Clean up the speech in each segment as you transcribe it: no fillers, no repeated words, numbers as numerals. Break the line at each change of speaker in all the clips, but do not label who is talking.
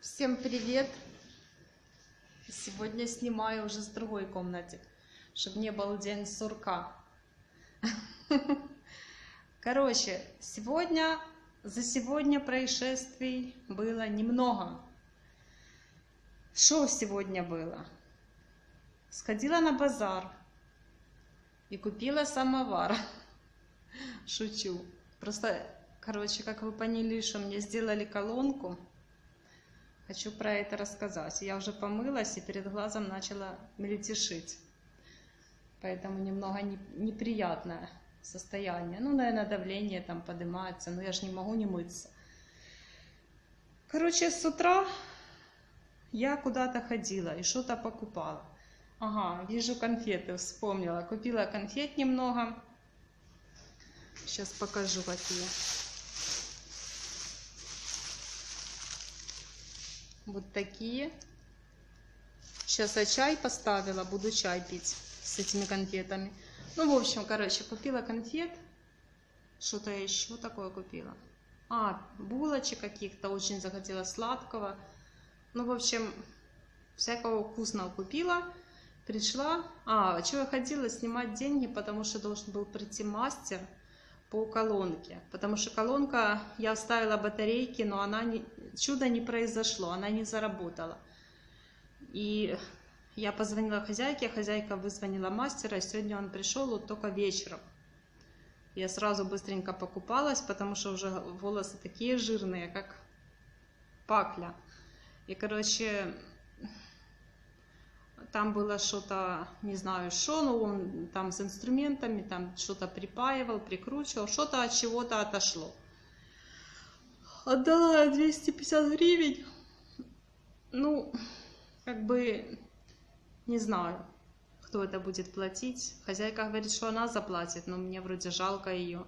Всем привет! Сегодня снимаю уже с другой комнаты, чтобы не был день сурка. Короче, за сегодня происшествий было немного. Что сегодня было? Сходила на базар и купила самовар. Шучу. Просто, короче, как вы поняли, что мне сделали колонку, хочу про это рассказать. Я уже помылась и перед глазом начала мельтешить. Поэтому немного неприятное состояние. Ну, наверное, давление там поднимается, но я же не могу не мыться. Короче, с утра я куда-то ходила и что-то покупала. Ага, вижу конфеты, вспомнила. Купила конфет немного. Сейчас покажу, какие. Вот такие. Сейчас я чай поставила, буду чай пить с этими конфетами. Ну, в общем, короче, купила конфет. Что-то еще такое купила. Булочек каких-то, очень захотела сладкого. Ну, в общем, всякого вкусного купила. Пришла. Что я хотела снимать деньги, потому что должен был прийти мастер по колонке. Потому что колонка, я вставила батарейки, но чудо не произошло, она не заработала. И я позвонила хозяйке, хозяйка вызвонила мастера, и сегодня он пришел вот только вечером. Я сразу быстренько покупалась, потому что уже волосы такие жирные, как пакля. И, короче, там было что-то, не знаю что, но он там с инструментами, там что-то припаивал, прикручивал, что-то от чего-то отошло. Отдала 250 гривен. Ну, как бы, не знаю, кто это будет платить. Хозяйка говорит, что она заплатит, но мне вроде жалко ее.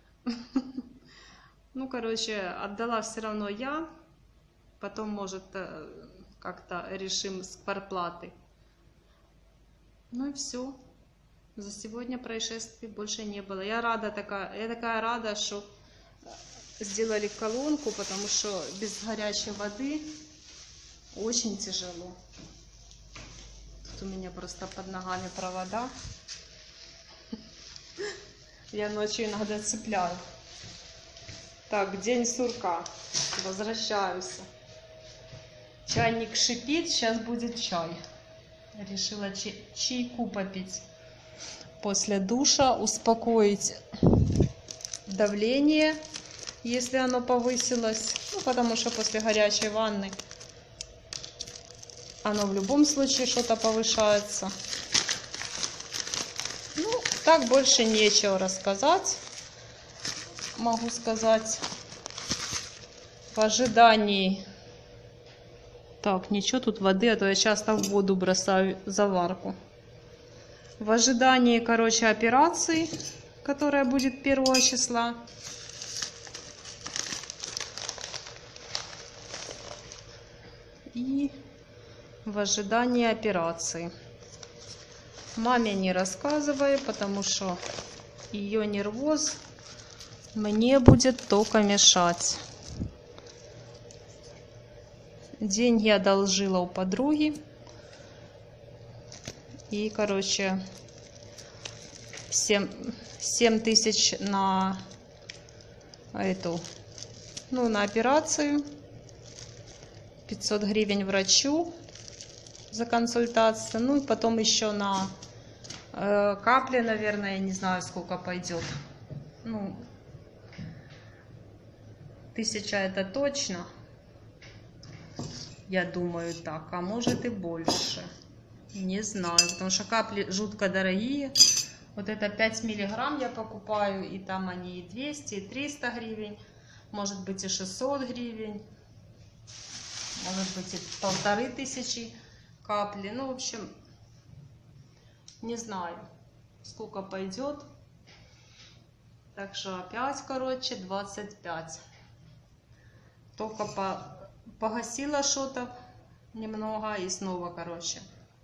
Ну, короче, отдала все равно я. Потом, может, как-то решим с квартплаты. Ну и все. За сегодня происшествий больше не было. Я такая рада, что сделали колонку, потому что без горячей воды очень тяжело. Тут у меня просто под ногами провода. Я ночью иногда цепляю. Так, день сурка. Возвращаюсь. Чайник шипит, сейчас будет чай. Решила чайку попить после душа, успокоить давление, если оно повысилось. Ну, потому что после горячей ванны оно в любом случае что-то повышается. Ну, так больше нечего рассказать. Могу сказать в ожидании. Так, ничего тут воды, а то я часто в воду бросаю заварку. В ожидании, короче, операции, которая будет 1 числа. И в ожидании операции. Маме не рассказываю, потому что ее нервоз мне будет только мешать. Деньги одолжила у подруги. И, короче, 7 тысяч на на операцию. 500 гривен врачу за консультацию. Ну и потом еще на капли, наверное, я не знаю, сколько пойдет. Ну, 1000 это точно. Я думаю так, а может и больше. Не знаю, потому что капли жутко дорогие. Вот это 5 миллиграмм я покупаю, и там они и 200, и 300 гривен. Может быть и 600 гривен. Может быть и 1500 капли. Ну, в общем, не знаю, сколько пойдет. Так что опять, короче, 25. Только погасила что-то немного и снова, короче,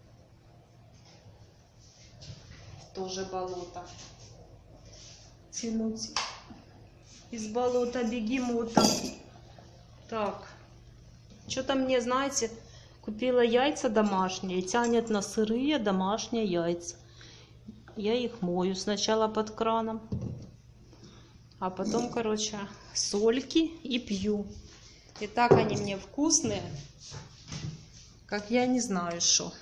тоже болото. Тянуть из болота бегемота. Так, Что-то мне, знаете, купила яйца домашние, тянет на сырые домашние яйца. Я их мою сначала под краном, а потом, короче, сольки и пью. И так они мне вкусные, как я не знаю что.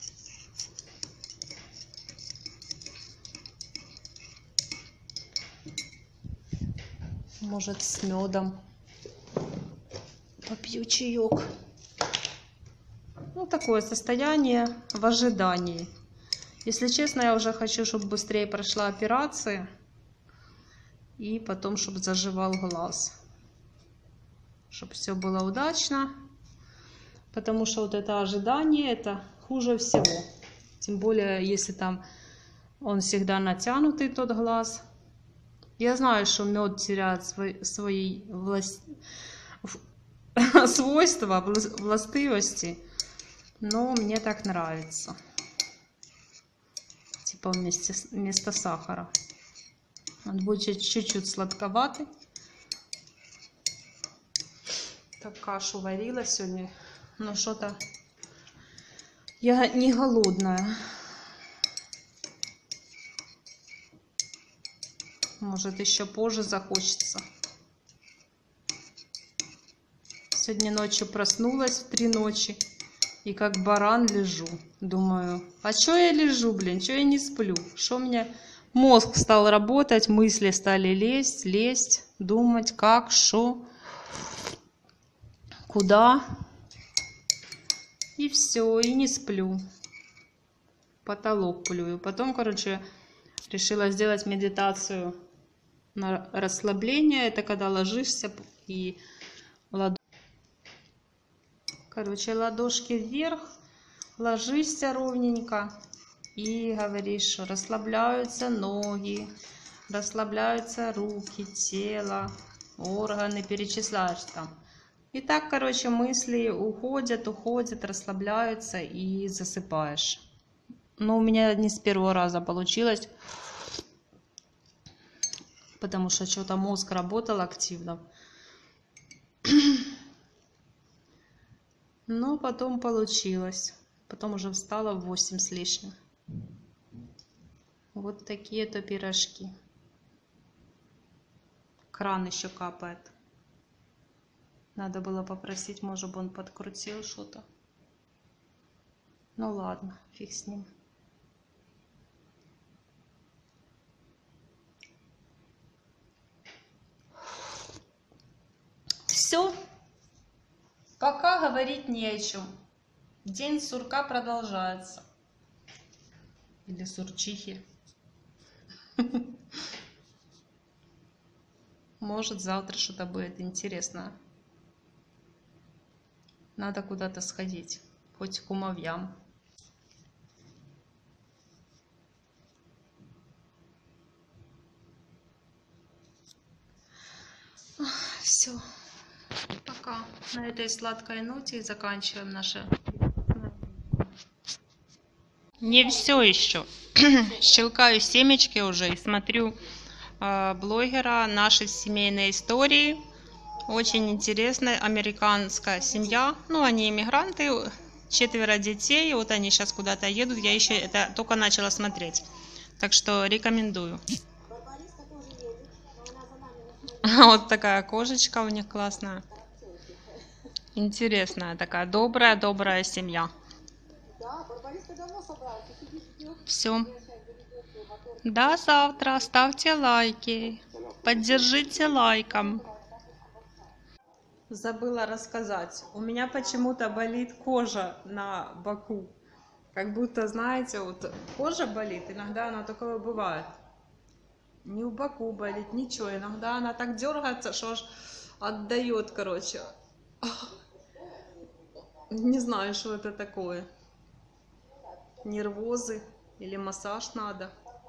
Может, с медом попью чаек. Ну, такое состояние в ожидании. Если честно, я уже хочу, чтобы быстрее прошла операция. И потом, чтобы заживал глаз. Чтобы все было удачно. Потому что вот это ожидание, это хуже всего. Тем более, если там он всегда натянутый, тот глаз. Я знаю, что мед теряет свои свойства, властивости. Но мне так нравится. Типа вместо сахара. Он будет чуть-чуть сладковатый. Так, кашу варила сегодня. Но что-то я не голодная. Может, еще позже захочется. Сегодня ночью проснулась в 3 ночи. И как баран лежу. Думаю, а чё я лежу, блин? Чё я не сплю? Что мне... Мозг стал работать, мысли стали лезть, думать, как, что, куда. И все, и не сплю. Потолок плюю. Потом, короче, решила сделать медитацию на расслабление. Это когда ложишься и ладошки вверх, ложишься ровненько и говоришь, что расслабляются ноги, расслабляются руки, тело, органы, перечисляешь там. И так, короче, мысли уходят, расслабляются и засыпаешь. Но у меня не с первого раза получилось, потому что что-то мозг работал активно. Но потом получилось. Потом уже встала в 8 с лишним. Вот такие-то пирожки. Кран еще капает. Надо было попросить, может бы он подкрутил что-то. Ну ладно, фиг с ним. Все. Пока говорить не о чем. День сурка продолжается. Или сурчихи. Может, завтра что-то будет интересное. Надо куда-то сходить. Хоть к кумовьям. Все. Пока. На этой сладкой ноте заканчиваем наше. Не все еще. Щелкаю семечки уже и смотрю блогера «Наши семейные истории». Очень интересная американская семья. Ну, они иммигранты, 4 детей. Вот они сейчас куда-то едут. Я еще это только начала смотреть. Так что рекомендую. Вот такая кошечка у них классная. Интересная такая, добрая семья. Все. До завтра. Ставьте лайки. Поддержите лайком. Забыла рассказать. У меня почему-то болит кожа на боку. Как будто, знаете, вот кожа болит. Иногда она такое бывает. Не в боку болит, ничего. Иногда она так дергается, что аж отдает, короче. Не знаю, что это такое. Нервозы или массаж надо.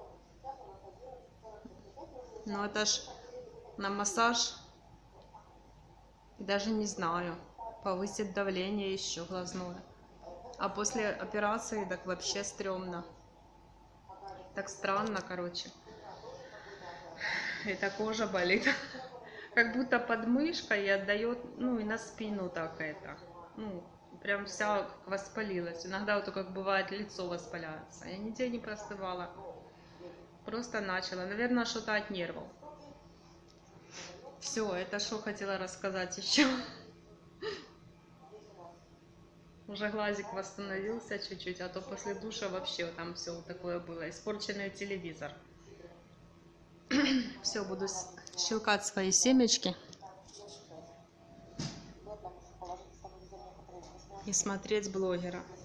Но это ж на массаж, даже не знаю, повысит давление еще глазное. А после операции так вообще стрёмно. Так странно, короче. Эта кожа болит. Как будто под мышкой и отдает, ну и на спину так это. Ну, прям вся как воспалилась. Иногда вот как бывает лицо воспаляется. Я нигде не простывала. Просто начала. Наверное, что-то от нервов. Все, это что хотела рассказать еще. Уже глазик восстановился чуть-чуть, а то после душа вообще там все такое было. Испорченный телевизор. Все, буду щелкать свои семечки и смотреть блогера.